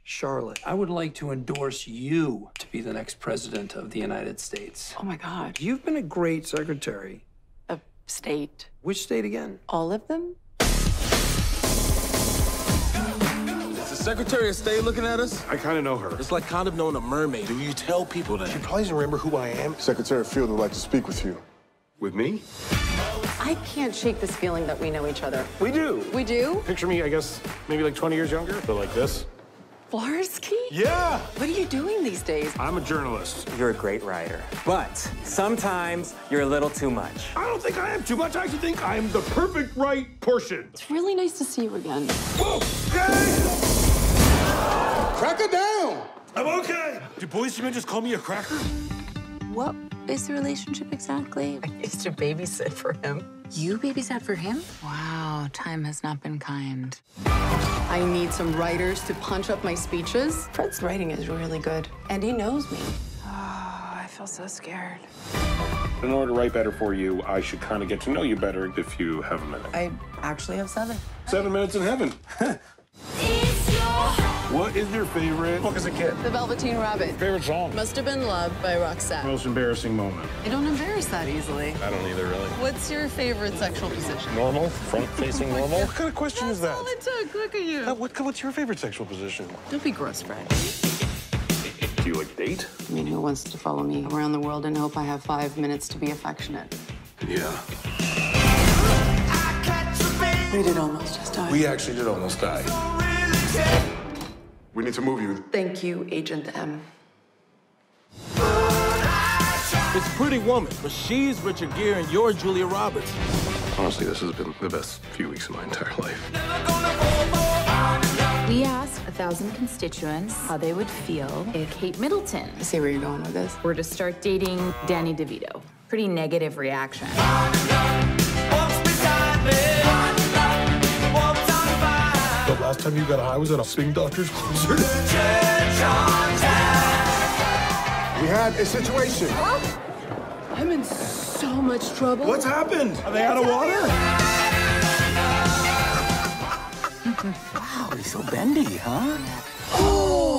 Charlotte, I would like to endorse you to be the next president of the United States. Oh my God. You've been a great secretary. Of state. Which state again? All of them? Is the Secretary of State looking at us? I kind of know her. It's like kind of knowing a mermaid. Do you tell people that? She probably doesn't remember who I am. Secretary Field would like to speak with you. With me? I can't shake this feeling that we know each other. We do. We do? Picture me, I guess, maybe like 20 years younger, but like this. Flarsky? Yeah! What are you doing these days? I'm a journalist. You're a great writer, but sometimes you're a little too much. I don't think I am too much. I actually think I am the perfect right portion. It's really nice to see you again. Whoa! Okay! Crack it down! I'm okay! Do policemen just call me a cracker? What is the relationship exactly? I used to babysit for him. You babysat for him? Wow, time has not been kind. I need some writers to punch up my speeches. Fred's writing is really good, and he knows me. Oh, I feel so scared. In order to write better for you, I should kind of get to know you better if you have a minute. I actually have 7. 7 minutes in heaven. What is your favorite book as a kid? The Velveteen Rabbit. Favorite song? Must Have Been Loved by Roxette. Most embarrassing moment? I don't embarrass that easily. I don't either, really. What's your favorite sexual position? Normal? Front-facing normal? What kind of question is that? All it took. Look at you. What's your favorite sexual position? Don't be gross, Fred. Do you like date? I mean, who wants to follow me around the world and hope I have 5 minutes to be affectionate? Yeah. We did almost just die. We actually did almost die. We need to move you. Thank you, Agent M. It's Pretty Woman, but she's Richard Gere and you're Julia Roberts. Honestly, this has been the best few weeks of my entire life. We asked 1,000 constituents how they would feel if Kate Middleton I see where you're going with this. were to start dating Danny DeVito. Pretty negative reaction. The last time you got high was at a Swing Doctors concert? We had a situation. I'm in so much trouble. What's happened? Are they out of water? Wow, he's so bendy, huh? Oh!